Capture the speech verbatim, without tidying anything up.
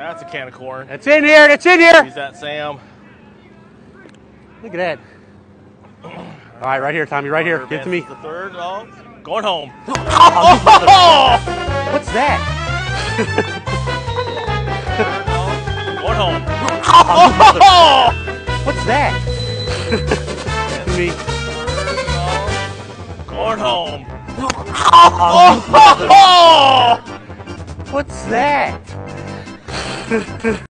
That's a can of corn. That's in here. That's in here. Use that, Sam. Look at that. All right, right here, Tommy. Right here. Give it to me. The third. Oh, going home. Oh! What's that? Going home. Oh! What's that? Give me. Going home. Oh! What's that?